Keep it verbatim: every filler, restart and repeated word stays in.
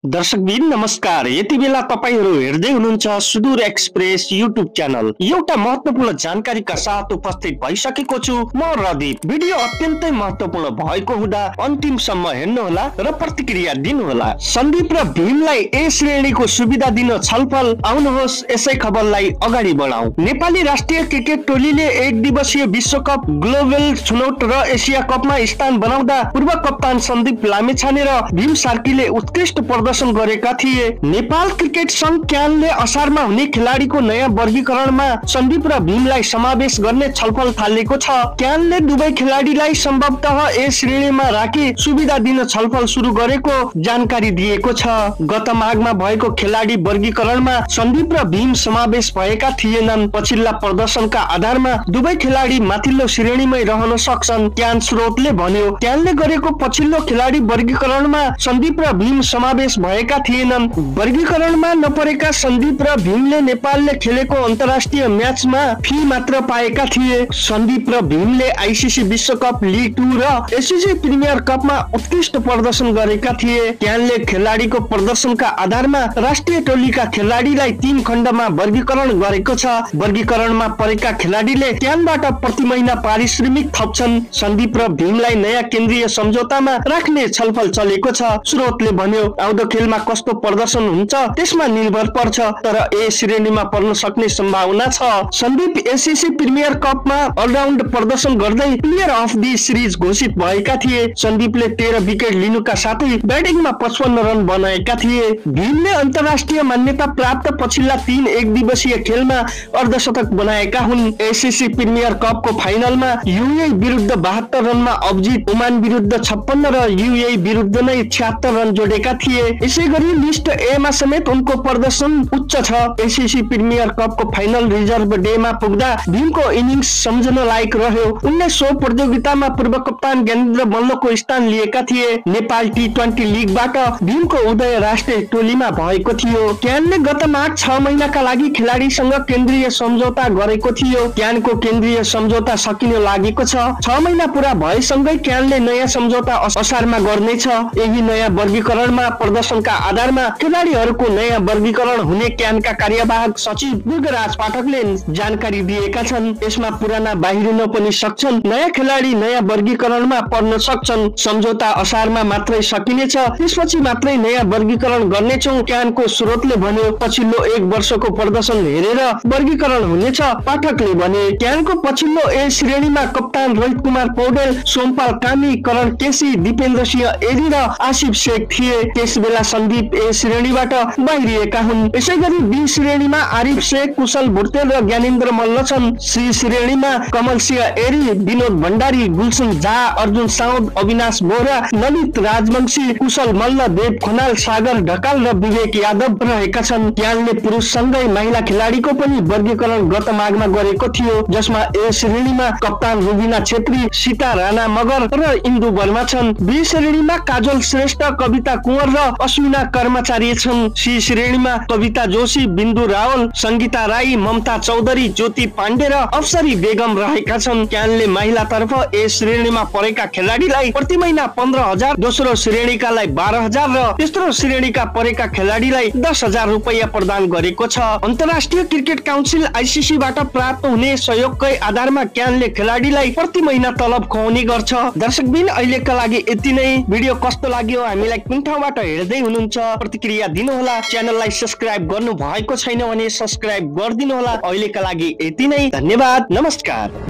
दर्शकबिन नमस्कार। यति बेला तपाईहरु हेर्दै हुनुहुन्छ सुदूर एक्सप्रेस युट्युब च्यानल। एउटा महत्त्वपूर्ण जानकारीका साथ उपस्थित भइसकेको छु म रदीप। भिडियो अत्यन्तै महत्त्वपूर्ण भएको हुँदा अन्तिमसम्म हेर्नु होला र प्रतिक्रिया दिनु होला। सन्दीप र भीमलाई ए श्रेणीको सुविधा दिन छलफल। आउनुहोस् यसै खबरलाई अगाडि बढाउँ। नेपाली राष्ट्रिय क्रिकेट टोलीले एक दिवसीय विश्वकप, ग्लोबल छनौट र एसिया कपमा स्थान बनाउँदा पूर्व कप्तान सन्दीप लामेछाने र भीम सार्कीले उत्कृष्ट प्रदर्शन गरेका थिए। नेपाल क्रिकेट संघ क्यानले असारमा हुने खेलाडीको नयाँ वर्गीकरणमा सन्दीप र भीमलाई समावेश गर्ने छलफल थालेको छ। क्यानले दुवै खेलाडीलाई सम्भवतः ए श्रेणीमा राखी सुविधा दिन छलफल सुरु गरेको जानकारी दिएको छ। गत माघमा भएको खेलाडी वर्गीकरणमा सन्दीप र भीम समावेश भएका थिएनन्। पछिल्ला प्रदर्शनका आधारमा दुवै खेलाडी माथिल्लो श्रेणीमै रहन सक्छन्, क्यान स्रोतले भन्यो। क्यानले गरेको पछिल्लो खेलाडी वर्गीकरणमा सन्दीप र भीम समावेश भएका थिएनन्। वर्गीकरणमा नपरेका सन्दीप र भीमले नेपालले खेलेको अन्तर्राष्ट्रिय म्याचमा फी मात्र पाएका थिए। सन्दीप र भीमले आइसिसी विश्वकप, लिग टू र एसिसी प्रिमियर कपमा उत्कृष्ट प्रदर्शन गरेका थिए। क्यानले खेलाडीको प्रदर्शनका आधारमा राष्ट्रिय टोलीका खेलाडीलाई तीन खण्डमा वर्गीकरण गरेको छ। वर्गीकरणमा परेका खेलाडीले क्यानबाट प्रति महिना पारिश्रमिक थप्छन्। सन्दीप र भीमलाई नयाँ केन्द्रीय सम्झौतामा राख्ने छलफल चलेको छ, स्रोतले भन्यो। आउँदो खेलमा कस्तो प्रदर्शन हुन्छ त्यसमा निर्भर पर्छ, तर ए श्रेणीमा पर्न सक्ने सम्भावना छ। सन्दीप एसिसी प्रिमियर कपमा अलराउन्ड प्रदर्शन गर्दै प्लेयर अफ द सिरिज घोषित भएका थिए। सन्दीपले तेह्र विकेट लिनुका साथै ब्याटिङमा पचपन्न रन बनाएका थिए। भीमले अन्तर्राष्ट्रिय मान्यता प्राप्त पछिल्ला तीन एक दिवसीय खेलमा अर्धशतक बनाएका हुन्। एसिसी प्रिमियर कपको फाइनलमा युए विरुद्ध बहत्तर रनमा अभिजित, ओमान विरुद्ध छप्पन्न र युए विरुद्ध नै छिहत्तर रन जोडेका थिए। यसै गरी लिस्ट ए मा समेत उनको प्रदर्शन उच्च छ। एसिसी प्रिमियर कपको फाइनल रिजर्भ डे मा पुग्दा भीमको इनिङ्स सम्झन लायक रह्यो। उनले सो प्रतियोगितामा पूर्व कप्तान ज्ञानेन्द्र मल्लको स्थान लिएका थिए। नेपाल टी ट्वेन्टी लिगबाट भीमको उदय राष्ट्रिय टोलीमा भएको थियो। क्यानले गत माघ छ महिनाका लागि खेलाडीसँग केन्द्रीय सम्झौता गरेको थियो। क्यानको केन्द्रीय सम्झौता सकिन लागेको छ। छ महिना पूरा भएसँगै क्यानले नयाँ सम्झौता असारमा गर्नेछ। यही नयाँ वर्गीकरणमा प्रदर्शनका आधारमा खेलाडीहरूको नयाँ वर्गीकरण हुने क्यानका कार्यवाहक सचिव दुर्गराज पाठकले जानकारी दिएका छन्। यसमा पुराना बाहिरिन पनि सक्छन्, नयाँ खेलाडी नयाँ वर्गीकरणमा पर्न सक्छन्। सम्झौता असारमा मात्रै सकिनेछ, त्यसपछि मात्रै नयाँ वर्गीकरण गर्नेछौँ, क्यानको स्रोतले भन्यो। पछिल्लो एक वर्षको प्रदर्शन हेरेर वर्गीकरण हुनेछ, पाठकले भने। क्यानको पछिल्लो ए श्रेणीमा कप्तान रोहित कुमार पौडेल, सोमपाल कामी, करण केसी, दिपेन्द्र सिंह एरी र आसिफ शेख थिए। त्यस बेला सन्दीप ए श्रेणीबाट बाहिरिएका हुन्। यसै गरी बी श्रेणीमा आरिफ शेख, कुशल भुर्तेल र ज्ञानेन्द्र मल्ल छन्। सी श्रेणीमा कमल सिंह एरी, विनोद भण्डारी, गुलसन झा, अर्जुन साउद, अविनाश बोहरा, ललित राजवंशी, कुशल मल्ल, देव खनाल, सागर ढकाल र विवेक यादव रहेका छन्। क्यानले पुरुषसँगै महिला खेलाडीको पनि वर्गीकरण गत माघमा गरेको थियो, जसमा ए श्रेणीमा कप्तान रुबिना छेत्री, सीता राणा मगर र इन्दु वर्मा छन्। बी श्रेणीमा काजल श्रेष्ठ, कविता कुंवर र अश्विना कर्मचारी छन्। सी श्रेणीमा कविता जोशी, बिन्दु रावल, संगीता राई, ममता चौधरी, ज्योति पाण्डे र अफसरी बेगम रहेका छन्। क्यानले महिला तर्फ ए श्रेणीमा परेका खेलाडीलाई प्रति महिना पन्ध्र हजार, दोस्रो श्रेणीकालाई बाह्र हजार र तेस्रो श्रेणीका परेका खेलाडीलाई दस हजार रुपियाँ प्रदान गरेको छ। अन्तर्राष्ट्रिय क्रिकेट काउन्सिल आइसिसी बाट प्राप्त हुने सहयोगकै आधारमा क्यानले खेलाडीलाई प्रति महिना तलब खुवाउने गर्छ। दर्शकबिन अहिलेका लागि यति नै। भिडियो कस्तो लाग्यो हामीलाई कुन ठाउँबाट हेर्दै हुनुहुन्छ प्रतिक्रिया दिनुहोला। च्यानललाई सब्स्क्राइब गर्नु भएको छैन भने सब्स्क्राइब गरिदिनु होला। अहिलेका लागि यति नै। धन्यवाद, नमस्कार।